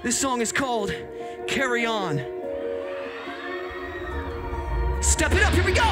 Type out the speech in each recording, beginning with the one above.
This song is called Carry On. Step it up, here we go!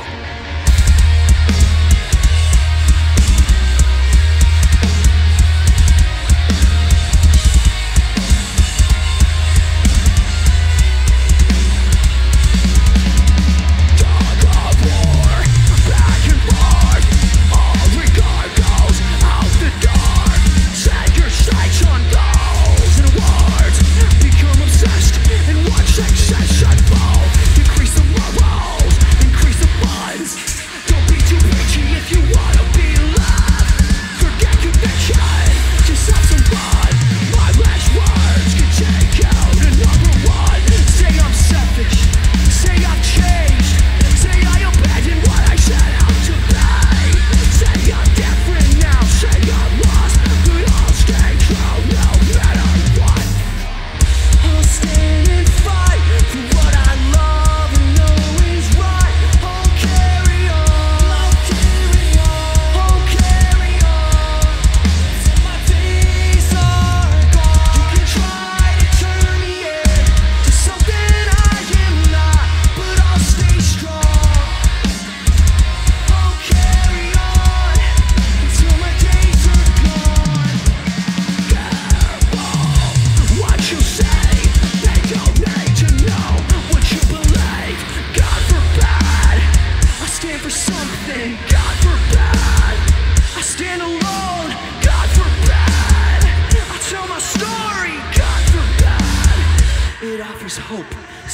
Hope.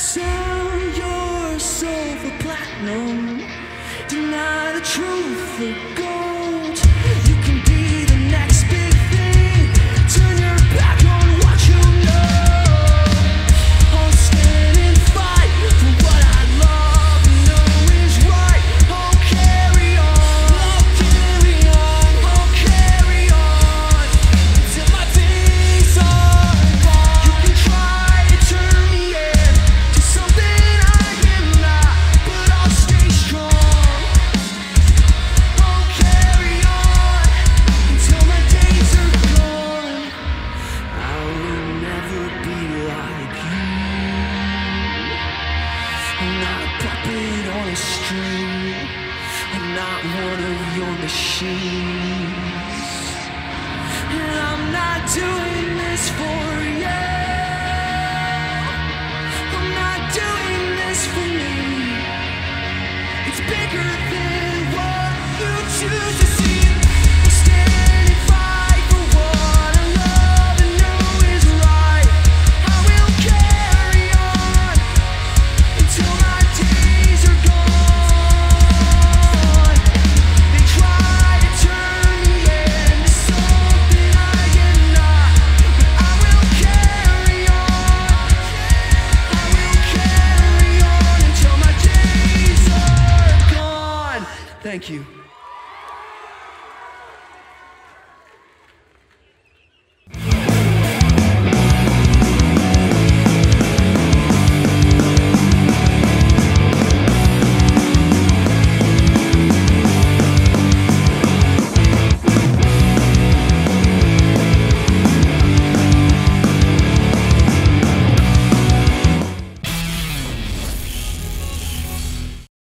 Sell your soul for platinum. Deny the truth for gold. You can be the next big thing. Turn your back on what you know. I'll stand and fight for what I love and know is right. I'll carry on. I'll carry on. I'll carry on until my days are gone. You can try to turn me to something I am not, but I'll stay strong. I'll carry on until my days are gone. I will never be like you. I'm not a puppet on a string. I'm not one of your machines. And I'm not doing this for